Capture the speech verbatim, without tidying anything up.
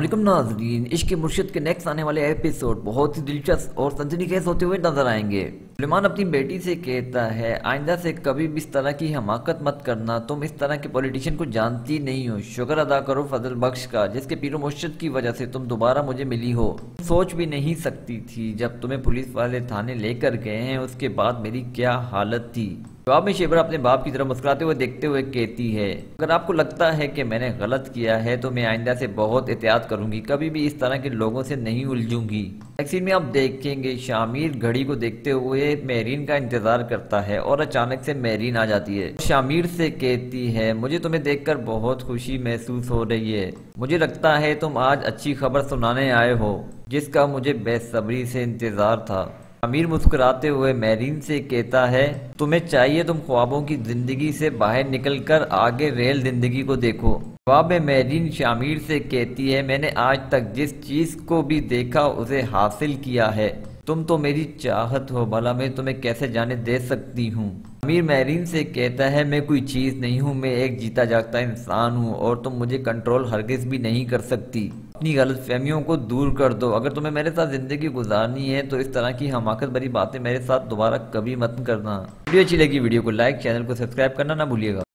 अस्सलामुअलैकुम नाज़रीन, इश्क मुर्शिद के नेक्स्ट आने वाले एपिसोड बहुत ही दिलचस्प और सनसनीखेज होते हुए नजर आएंगे। सुलेमान अपनी बेटी से कहता है, आइंदा से कभी भी इस तरह की हमाकत मत करना, तुम इस तरह के पॉलिटिशियन को जानती नहीं हो। शुक्र अदा करो फजल बख्श का, जिसके पीरो मुर्शिद की वजह से तुम दोबारा मुझे मिली हो। सोच भी नहीं सकती थी जब तुम्हें पुलिस वाले थाने लेकर गए हैं उसके बाद मेरी क्या हालत थी। जवाब में शेबरा अपने बाप की तरफ मुस्कुराते हुए देखते हुए कहती है, अगर आपको लगता है कि मैंने गलत किया है तो मैं आइंदा से बहुत एहतियात करूंगी, कभी भी इस तरह के लोगों से नहीं उलझूंगी। नेक्स्ट सीन में आप देखेंगे शामिर घड़ी को देखते हुए मेरीन का इंतजार करता है और अचानक से मेरीन आ जाती है। शामिर से कहती है, मुझे तुम्हें देखकर बहुत खुशी महसूस हो रही है, मुझे लगता है तुम आज अच्छी खबर सुनाने आए हो जिसका मुझे बेसब्री से इंतजार था। शामिर मुस्कुराते हुए मेरीन से कहता है, तुम्हें चाहिए तुम ख्वाबों की जिंदगी से बाहर निकलकर आगे रेल जिंदगी को देखो। जवाब में मेरीन शामिर से कहती है, मैंने आज तक जिस चीज को भी देखा उसे हासिल किया है, तुम तो मेरी चाहत हो, भला मैं तुम्हें कैसे जाने दे सकती हूँ। शामिर मेरीन से कहता है, मैं कोई चीज नहीं हूँ, मैं एक जीता जागता इंसान हूँ और तुम मुझे कंट्रोल हरगिज भी नहीं कर सकती। अपनी गलतफहमियों को दूर कर दो, अगर तुम्हें मेरे साथ जिंदगी गुजारनी है तो इस तरह की हमाकत भरी बातें मेरे साथ दोबारा कभी मत करना। वीडियो अच्छी लगी वीडियो को लाइक, चैनल को सब्सक्राइब करना ना भूलिएगा।